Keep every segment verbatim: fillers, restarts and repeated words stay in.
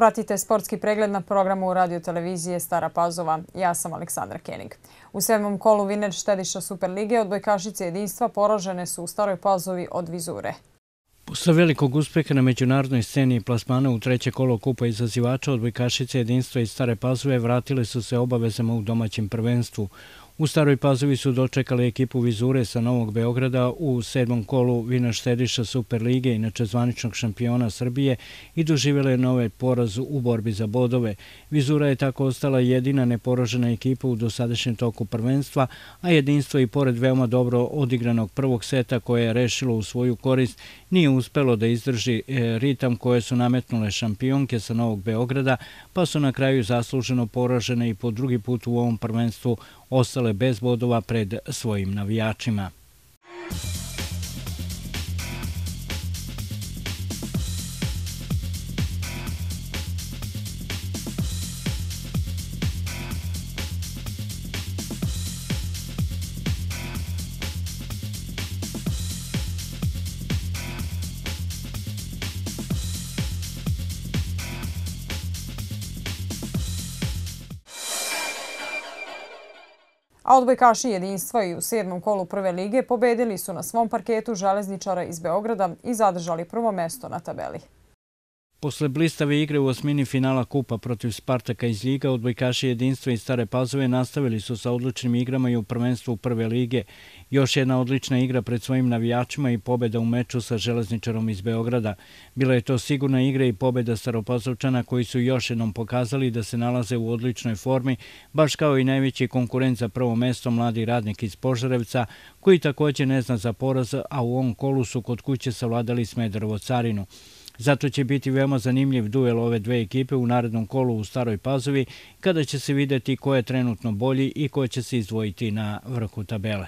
Pratite sportski pregled na programu radio-televizije Stara Pazova. Ja sam Aleksandra Kenig. U sedmom kolu Viner Štediša Superlige odbojkašice jedinstva poražene su u Staroj Pazovi od Vizure. Posle velikog uspeha na međunarodnoj sceni i plasmana u treće kolo kupa izazivača, odbojkašice jedinstva iz Stare Pazove vratile su se obavezama u domaćem prvenstvu. U Staroj Pazovi su dočekali ekipu Vizure sa Novog Beograda u sedmom kolu Viner Štediša Superlige, inače zvaničnog šampiona Srbije, i doživjele nove poraz u borbi za bodove. Vizura je tako ostala jedina neporažena ekipa u dosadašnjem toku prvenstva, a jedinstvo i pored veoma dobro odigranog prvog seta koje je rešilo u svoju korist, nije uspelo da izdrži ritam koje su nametnule šampionke sa Novog Beograda, pa su na kraju zasluženo poražene i po drugi put u ovom prvenstvu ostale bez bodova pred svojim navijačima. A odbojkaši jedinstva i u sedmom kolu prve lige pobedili su na svom parketu Železničara iz Beograda i zadržali prvo mesto na tabeli. Posle blistave igre u osmini finala kupa protiv Spartaka iz Ljiga, odbojkaši jedinstva iz Stare Pazove nastavili su sa odličnim igrama i u prvenstvu prve lige. Još jedna odlična igra pred svojim navijačima i pobeda u meču sa Železničarom iz Beograda. Bila je to sigurna igra i pobeda Staropazovčana koji su još jednom pokazali da se nalaze u odličnoj formi, baš kao i najveći konkurent za prvo mesto Mladi Radnik iz Požarevca, koji također ne zna za poraz, a u ovom kolu su kod kuće savladali Smederevo Carinu. Zato će biti veoma zanimljiv duel ove dve ekipe u narednom kolu u Staroj Pazovi, kada će se videti ko je trenutno bolji i ko će se izdvojiti na vrhu tabele.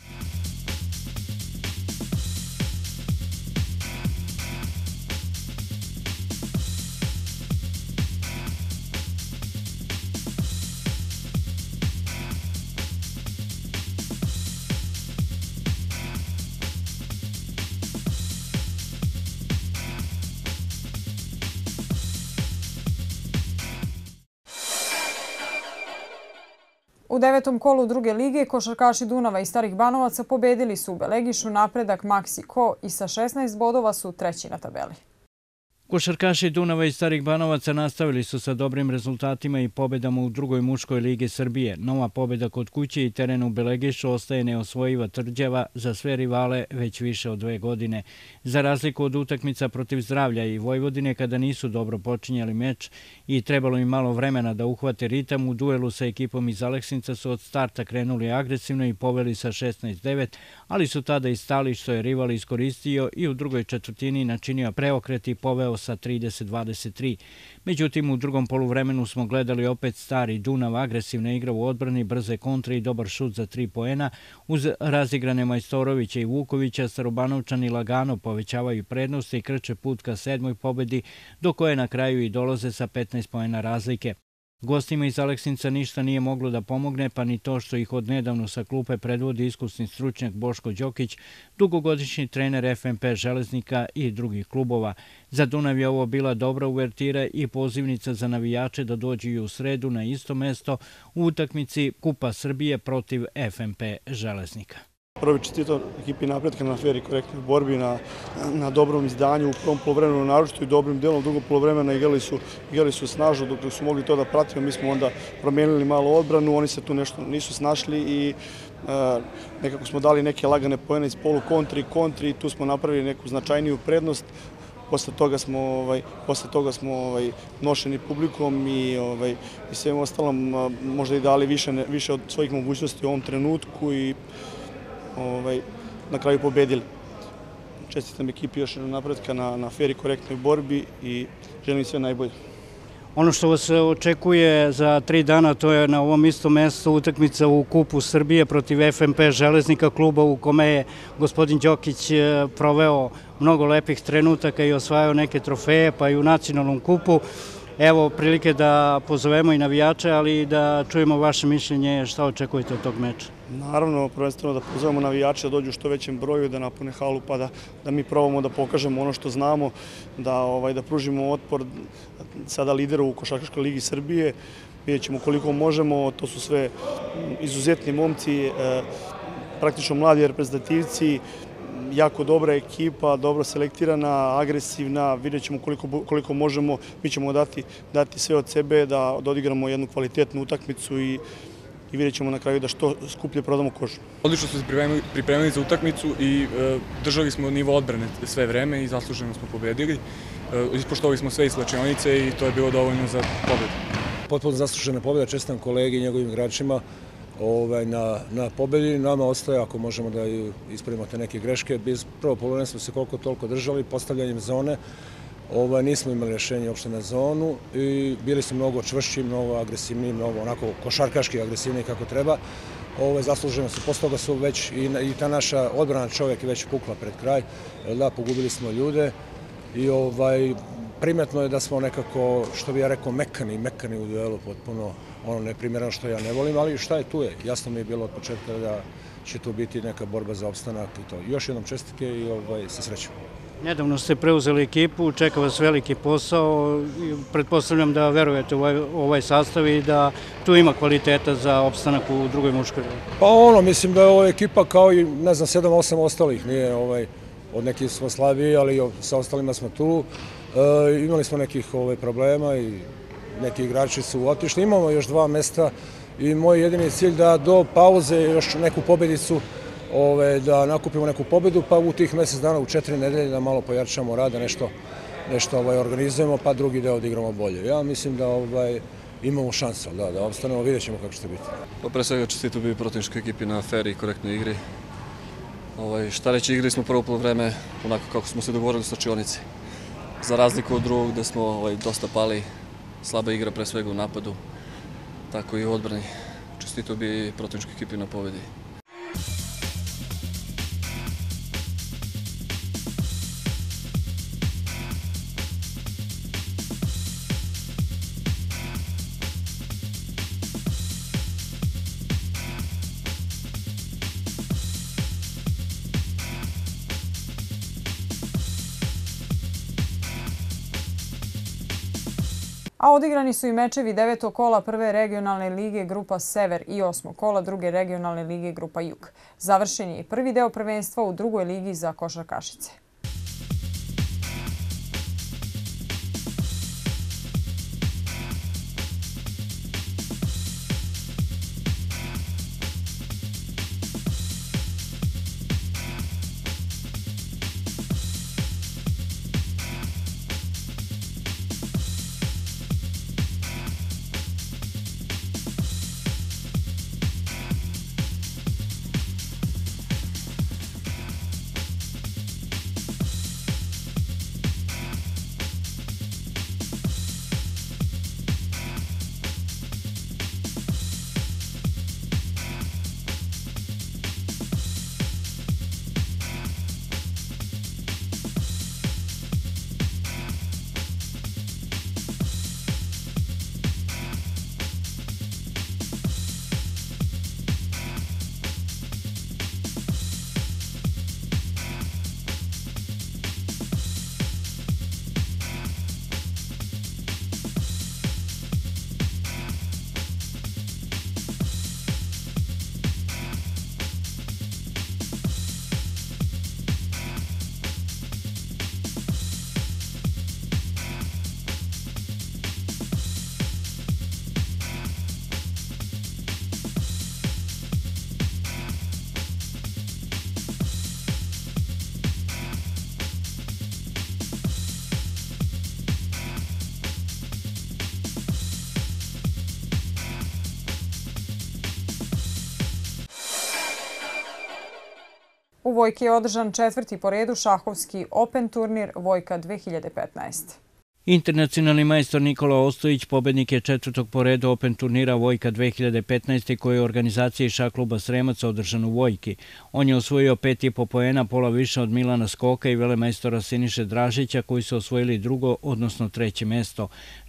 U devetom kolu druge lige košarkaši Dunava i Starih Banovaca pobedili su u Belegišu napredak Maxi Ko i sa šesnaest bodova su treći na tabeli. Košarkaši Dunava i Starih Banovaca nastavili su sa dobrim rezultatima i pobedama u drugoj muškoj ligi Srbije. Nova pobeda kod kuće i teren u Belegišu ostaje neosvojiva tvrđava za sve rivale već više od dve godine. Za razliku od utakmica protiv Zdravlja i Vojvodine kada nisu dobro počinjali meč i trebalo im malo vremena da uhvate ritam, u duelu sa ekipom iz Aleksinca su od starta krenuli agresivno i poveli sa šesnaest devet, ali su tada i stali što je rival iskoristio i u drugoj četvrtini načinio preokret i poveo sa trideset dvadeset tri. Međutim, u drugom poluvremenu smo gledali opet stari Dunav, agresivna igra u odbrani, brze kontre i dobar šut za tri poena. Uz razigrane Majstorovića i Vukovića, Starobanovčani lagano povećavaju prednost i krče put ka sedmoj pobedi, do koje na kraju i dolaze sa petnaest poena razlike. Gostima iz Aleksinca ništa nije moglo da pomogne, pa ni to što ih odnedavno sa klupe predvodi iskusni stručnjak Boško Đokić, dugogodišnji trener F M P Železnika i drugih klubova. Za Dunav je ovo bila dobra uvertira i pozivnica za navijače da dođu i u sredu na isto mesto u utakmici Kupa Srbije protiv F M P Železnika. Prvo bih čestitao ekipi napretka na fer i korektnoj borbi, na, na dobrom izdanju, u prvom polovremenu naročito i dobrim delom, u drugom polovremena igrali su, igrali su snažno, dok su mogli to da pratimo, mi smo onda promijenili malo odbranu, oni se tu nešto nisu snašli i e, nekako smo dali neke lagane poene iz polu kontri i kontri i tu smo napravili neku značajniju prednost. Posle toga smo, ovaj, posle toga smo ovaj, nošeni publikom i, ovaj, i svem ostalom možda i dali više, više od svojih mogućnosti u ovom trenutku i Ovaj, na kraju pobedili. Čestitam ekipi još jednom napretka na, na fer i korektnoj borbi i želim sve najbolje. Ono što vas očekuje za tri dana, to je na ovom istom mjestu utakmica u Kupu Srbije protiv F M P Železnika, kluba u kome je gospodin Đokić proveo mnogo lepih trenutaka i osvajao neke trofeje, pa i u nacionalnom kupu. Evo prilike da pozovemo i navijače, ali i da čujemo vaše mišljenje šta očekujete od tog meča. Naravno, prvenstveno da pozovemo navijače da dođu u što većem broju, da napune halu, pa da, da mi probamo da pokažemo ono što znamo, da, ovaj, da pružimo otpor sada lideru u Košarkaškoj ligi Srbije. Vidjet ćemo koliko možemo, to su sve izuzetni momci, e, praktično mladi reprezentativci, jako dobra ekipa, dobro selektirana, agresivna, vidjet ćemo koliko, koliko možemo, mi ćemo dati, dati sve od sebe da, da odigramo jednu kvalitetnu utakmicu i i vidjet ćemo na kraju da što skuplje prodamo kožu. Odlično smo se pripremili, pripremili za utakmicu i e, držali smo nivo odbrane sve vreme i zasluženo smo pobedili. E, ispoštovali smo sve iz slačionice i to je bilo dovoljno za pobedu. Potpuno zaslužena pobeda, čestitam kolegi i njegovim igračima ovaj, na, na pobedi. Nama ostaje, ako možemo da ispravimo te neke greške, bez prvo polovremena smo se koliko toliko držali, postavljanjem zone. Ovaj, nismo imali rješenje uopšte na zonu i bili su mnogo čvršći, mnogo agresivniji, mnogo onako košarkaški agresivniji kako treba. Ovaj, zasluženo su, posle toga su već i, i ta naša odbrana čovjek je već pukla pred kraj. Da, pogubili smo ljude i ovaj, primetno je da smo nekako, što bi ja rekao, mekani, mekani u duelu, potpuno ono neprimjereno što ja ne volim, ali šta je tu je. Jasno mi je bilo od početka da će tu biti neka borba za opstanak i to. Još jednom čestitke i ovaj, se srećemo. Nedavno ste preuzeli ekipu, čeka vas veliki posao. Pretpostavljam da verujete u ovaj, ovaj sastav i da tu ima kvaliteta za opstanak u drugoj muškoj. Pa ono, mislim da je ova ekipa kao i, ne znam, sedam osam ostalih. Nije ovaj, od nekih smo slabiji, ali sa ostalima smo tu. E, imali smo nekih ovaj, problema i neki igrači su otišli. Imamo još dva mesta i moj jedini cilj da do pauze još neku pobedicu Ove, da nakupimo neku pobedu, pa u tih mjesec dana, u četiri nedelje da malo pojačamo rad, da nešto, nešto ovaj, organizujemo, pa drugi deo da igramo bolje. Ja mislim da ovaj, imamo šansu da, da opstanemo, vidjet ćemo kako će biti. Pa pre svega čestito bi protivničkoj ekipi na fer i korektnoj igri. Ovaj, šta reći, igri smo prvo polovreme onako kako smo se dogovorili u slačionici. Za razliku od drugog gde smo ovaj, dosta pali, slaba igra pre svega u napadu, tako i u odbrani. Čestito bi protivničkoj ekipi na pobedi. A odigrani su i mečevi devetog kola prve regionalne lige Grupa Sever i osmog kola druge regionalne lige Grupa Jug. Završen je i prvi deo prvenstva u drugoj ligi za košarkašice. U Vojki je održan četvrti po redu šahovski Open turnir Vojka dve hiljade petnaest. Internacionalni majstor Nikola Ostojić pobednik je četvrtog po redu Open turnira Vojka dve hiljade petnaest koji je organizacija šah kluba Sremac održan u Vojki. On je osvojio pet i po poena, pola više od Milana Skoka i velemajstora Siniše Dražića koji su osvojili drugo, odnosno treće mesto.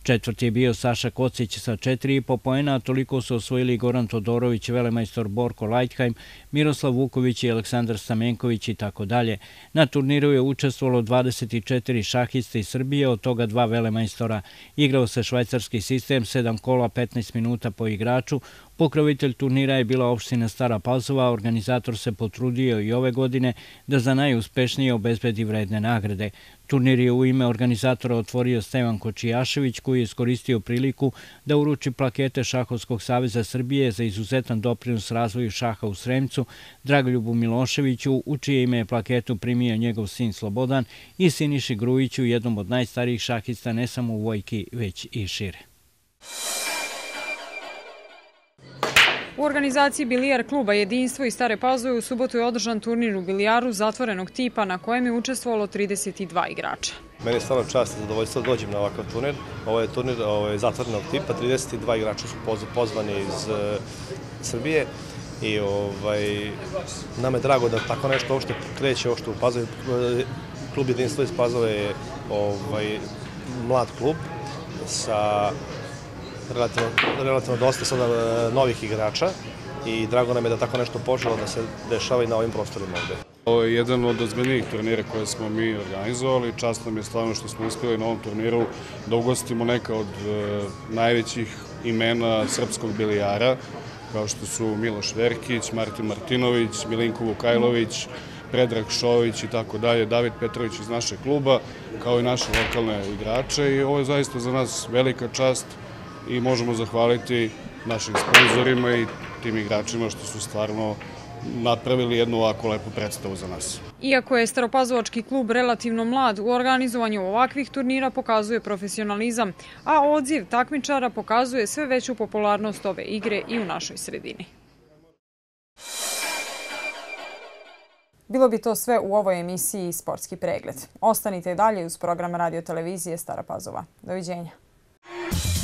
Četvrti je bio Saša Kocić sa četiri i po poena, a toliko su osvojili Goran Todorović, velemajstor Borko Lajtheim, Miroslav Vuković i Aleksandar Stamenković i tako dalje. Na turniru je učestvovalo dvadeset četiri šahiste iz Srbije, od toga dva velemajstora. Igrao se švajcarski sistem, sedam kola, petnaest minuta po igraču. Pokrovitelj turnira je bila opština Stara Pazova, a organizator se potrudio i ove godine da za najuspešnije obezbedi vredne nagrade. Turnir je u ime organizatora otvorio Stevan Kočijašević, koji je iskoristio priliku da uruči plakete Šahovskog saveza Srbije za izuzetan doprinos razvoju šaha u Sremcu Dragoljubu Miloševiću, u čije ime je plaketu primio njegov sin Slobodan, i Siniši Grujiću, jednom od najstarijih šahista ne samo u Vojki, već i šire. U organizaciji bilijar kluba Jedinstvo iz Stare Pazove u subotu je održan turnir u bilijaru zatvorenog tipa na kojem je učestvovalo trideset dva igrača. Meni je stvarno čast i zadovoljstvo da dođem na ovakav turnir. Ovo je turnir zatvorenog tipa, trideset dva igrača su pozvani iz Srbije i nam je drago da tako nešto uopšte kreće uopšte u Pazovi. Klub Jedinstvo iz Pazove je mlad klub sa relativno dosta sada novih igrača i drago nam je da tako nešto počelo da se dešava i na ovim prostorima ovde. Ovo je jedan od ozbiljnijih turnira koje smo mi organizovali. Čast nam je stvarno što smo uspjeli na ovom turniru da ugostimo neka od najvećih imena srpskog bilijara, kao što su Miloš Verkić, Martin Martinović, Milinko Vukajlović, Predrag Šović i tako dalje, David Petrović iz našeg kluba, kao i naše lokalne igrače, i ovo je zaista za nas velika čast i možemo zahvaliti našim sponzorima i tim igračima što su stvarno napravili jednu ovako lepu predstavu za nas. Iako je Staropazovački klub relativno mlad, u organizovanju ovakvih turnira pokazuje profesionalizam, a odziv takmičara pokazuje sve veću popularnost ove igre i u našoj sredini. Bilo bi to sve u ovoj emisiji Sportski pregled. Ostanite dalje uz program radio televizije Stara Pazova. Doviđenja.